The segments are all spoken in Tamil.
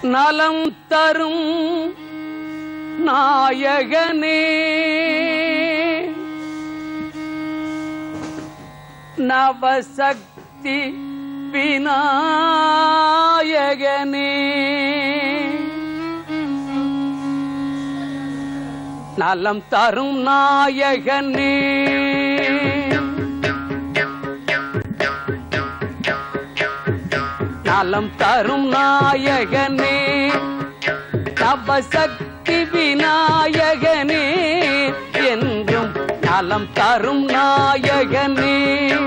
நலம் தரும் நாயகனே நவசக்தி விநாயகனே நலம் தரும் நாயகனே நலம் தரும் நாயகனே நவசக்தி விநாயகனே என்றும் நலம் தரும் நாயகனே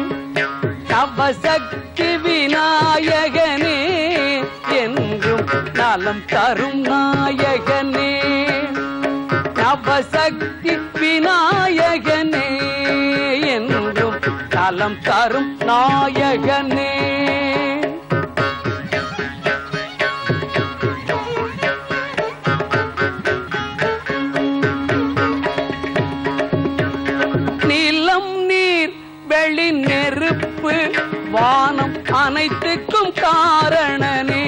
நவசக்தி விநாயகனே என்றும் நலம் தரும் நாயகனே நவசக்தி விநாயகனே என்றும் நலம் தரும் நாயகனே நிலம் நீர் வெளி நெருப்பு வானம் அனைத்துக்கும் காரணனே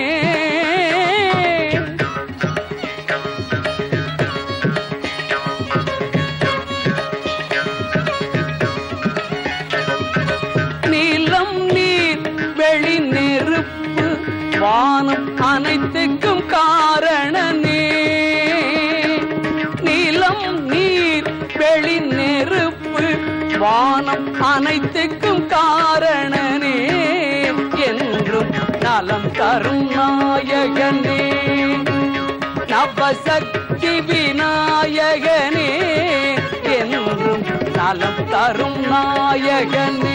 நிலம் நீர் வெளி நெருப்பு வானம் அனைத்துக்கும் காரணனே நிலம் நீர் வெளி நெருப்பு வானம் அனைத்துக்கும் காரணனே என்றும் நலம் தரும் நாயகனே நவசக்தி விநாயகனே என்றும் நலம் தரும் நாயகனே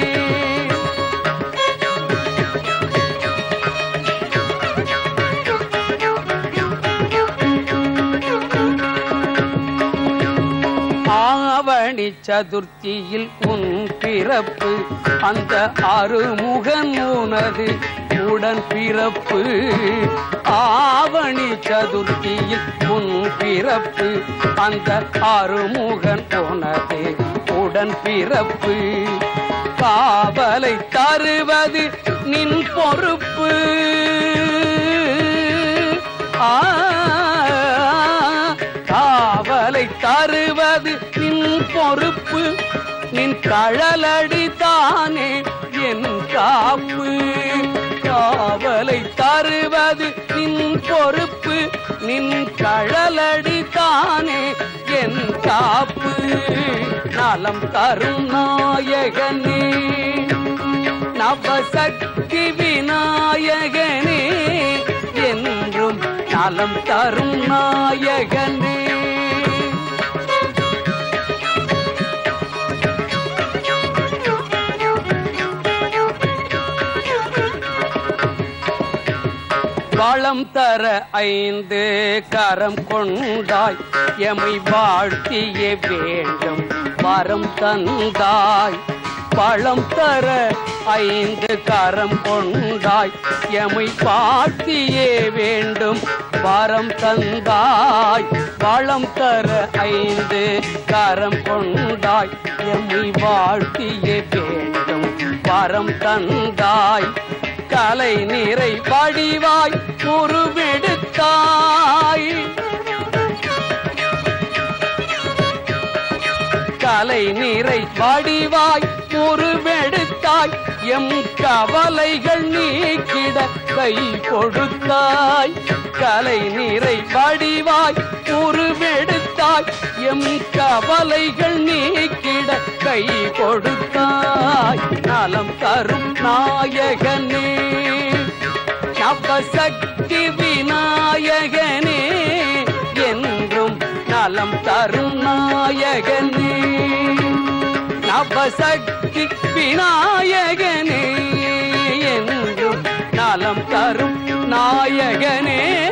ஆவணி சதுர்த்தியில் உன் பிறப்பு அந்த அருமுகன் உனது உடன் பிறப்பு ஆவணி சதுர்த்தியில் உன் பிறப்பு அந்த அருமுகன் உனது உடன் பிறப்பு காவலை தருவது நின் பொறுப்பு காவலை தருவது நின் பொறுப்பு நின் கழலடி தானே என் காப்பு காவலை தருவது நின் பொறுப்பு நின் கழலடி தானே என் காப்பு நலம் தரும் நாயகனே நவசக்தி விநாயகனே என்றும் நலம் தரும் நாயகனே வளம் தர 5 கரம் கொண்டாய் எமை வாழ்த்தியே வேண்டும் வரம் தந்தாய் வளம் தர 5 கரம் கொண்டாய் எமை வாழ்த்தியே வேண்டும் வரம் தந்தாய் வளம் தர 5 கரம் கொண்டாய் எமை வாழ்த்தியே வேண்டும் வரம் தந்தாய் கலை நீரை வடிவாய் உருவெடுத்தாய் கலை நீரை வடிவாய் உருவெடுத்தாய் எம் கவலைகள் நீக்கிட கை கொடுத்தாய் கலை நீரை வடிவாய் உருவெடுத்தாய் எம் கவலைகள் நீக்கிட கை கொடுத்தாய் நலம் தரும் நாயகனே நவசக்தி விநாயகனே என்றும் நலம் தரும் நாயகனே நவசக்தி விநாயகனே என்றும் நலம் தரும் நாயகனே